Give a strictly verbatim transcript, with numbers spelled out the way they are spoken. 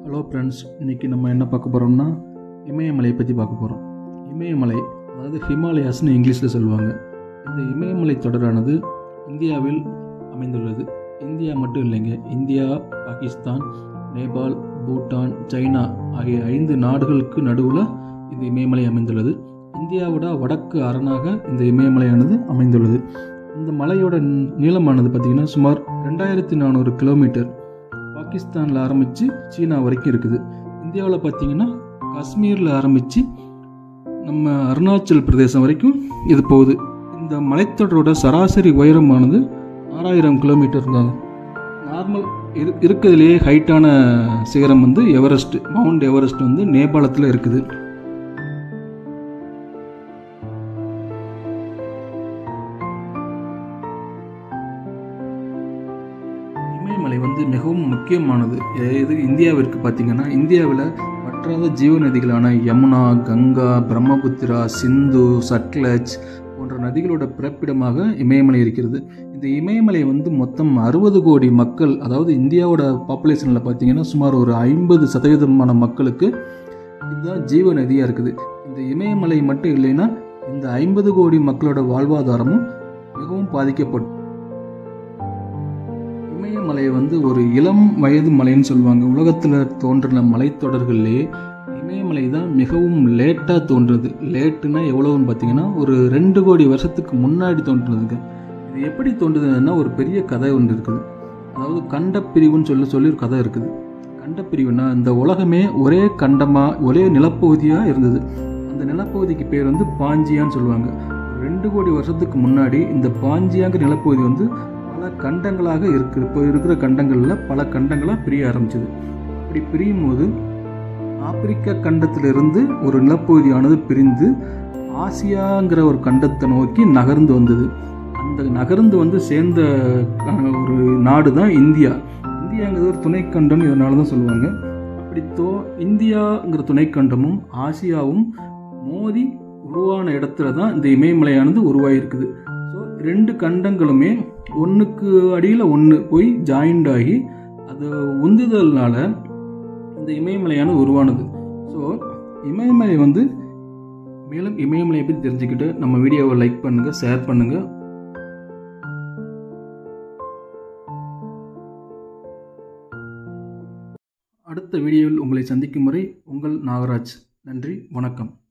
Hello friends, இன்றைக்கி நம்ம என்ன பார்க்க போகிறோம்னா இமயமலையை பற்றி பார்க்க போகிறோம். இமயமலை அதாவது ஹிமாலயாஸ்னு இங்கிலீஷில் சொல்லுவாங்க. இந்த இமயமலை தொடரானது இந்தியாவில் அமைந்துள்ளது. இந்தியா மட்டும் இல்லைங்க, இந்தியா, பாகிஸ்தான், நேபாள், பூட்டான், சைனா ஆகிய ஐந்து நாடுகளுக்கு நடுவில் இந்த இமயமலை அமைந்துள்ளது. இந்தியாவோட வடக்கு அரணாக இந்த இமயமலையானது அமைந்துள்ளது. இந்த மலையோட நீளமானது பார்த்திங்கன்னா சுமார் ரெண்டாயிரத்தி நானூறு கிலோமீட்டர். பாகிஸ்தானில் ஆரம்பித்து சீனா வரைக்கும் இருக்குது. இந்தியாவில் பார்த்திங்கன்னா காஷ்மீரில் ஆரம்பித்து நம்ம அருணாச்சல் பிரதேசம் வரைக்கும் இது போகுது. இந்த மலைத்தொடரோட சராசரி உயரமானது ஆறாயிரம் கிலோமீட்டர் தான். நார்மல் இரு இருக்கிறதுலேயே ஹைட்டான சிகரம் வந்து எவரெஸ்ட், மவுண்ட் எவரெஸ்ட் வந்து நேபாளத்தில் இருக்குது. இமயமலை வந்து மிகவும் முக்கியமானது. இது இந்தியாவிற்கு பார்த்திங்கன்னா இந்தியாவில் வற்றாத ஜீவ நதிகளான யமுனா, கங்கா, பிரம்மபுத்திரா, சிந்து, சட்லஜ் போன்ற நதிகளோட பிறப்பிடமாக இமயமலை இருக்கிறது. இந்த இமயமலை வந்து மொத்தம் அறுபது கோடி மக்கள், அதாவது இந்தியாவோட பாப்புலேஷனில் பார்த்திங்கன்னா சுமார் ஒரு ஐம்பது சதவீதமான மக்களுக்கு இதுதான் ஜீவ நதியாக இருக்குது. இந்த இமயமலை மட்டும் இல்லைன்னா இந்த ஐம்பது கோடி மக்களோட வாழ்வாதாரமும் மிகவும் பாதிக்கப்படும். இமயமலை வந்து ஒரு இளம் வயது மலைன்னு சொல்லுவாங்க. உலகத்தில் தோன்றின மலைத்தொடர்கள்லேயே இமயமலை தான் மிகவும் லேட்டாக தோன்றுறது. லேட்டுன்னா எவ்வளோன்னு பார்த்தீங்கன்னா ஒரு ரெண்டு கோடி வருஷத்துக்கு முன்னாடி தோன்றுனதுங்க. இது எப்படி தோன்றுதுன்னா ஒரு பெரிய கதை ஒன்று இருக்குது. அதாவது கண்டப்பிரிவுன்னு சொல்லி சொல்லி ஒரு கதை இருக்குது. கண்டப்பிரிவுனா இந்த உலகமே ஒரே கண்டமாக ஒரே நிலப்பகுதியாக இருந்தது. அந்த நிலப்பகுதிக்கு பேர் வந்து பாஞ்சியான்னு சொல்லுவாங்க. ரெண்டு கோடி வருஷத்துக்கு முன்னாடி இந்த பாஞ்சியாங்கிற நிலப்பகுதி வந்து பல கண்டங்களாக இருக்கு. இப்போ இருக்கிற கண்டங்களில் பல கண்டங்களாக பிரிய ஆரம்பிச்சது. அப்படி பிரியும் போது ஆப்பிரிக்கா கண்டத்திலிருந்து ஒரு நிலப்பகுதியானது பிரிந்து ஆசியாங்கிற ஒரு கண்டத்தை நோக்கி நகர்ந்து வந்தது. அந்த நகர்ந்து வந்து சேர்ந்த ஒரு நாடு தான் இந்தியா. இந்தியாங்கிறது ஒரு துணைக்கண்டம், இதனால தான் சொல்லுவாங்க. அப்படி தோ இந்தியாங்கிற துணைக்கண்டமும் ஆசியாவும் மோதி உருவான இடத்துல தான் இந்த இமயமலையானது உருவாகிருக்குது. ஸோ ரெண்டு கண்டங்களுமே ஒன்றுக்கு அடியில் ஒன்று போய் ஜாயிண்ட் ஆகி அது உந்துதல்னால இந்த இமயமலையானது உருவானது. ஸோ இமயமலை வந்து மேலும் இமயமலையை பற்றி தெரிஞ்சுக்கிட்டு நம்ம வீடியோவை லைக் பண்ணுங்கள், ஷேர் பண்ணுங்கள். அடுத்த வீடியோவில் உங்களை சந்திக்கும் முறை உங்கள் நாகராஜ். நன்றி, வணக்கம்.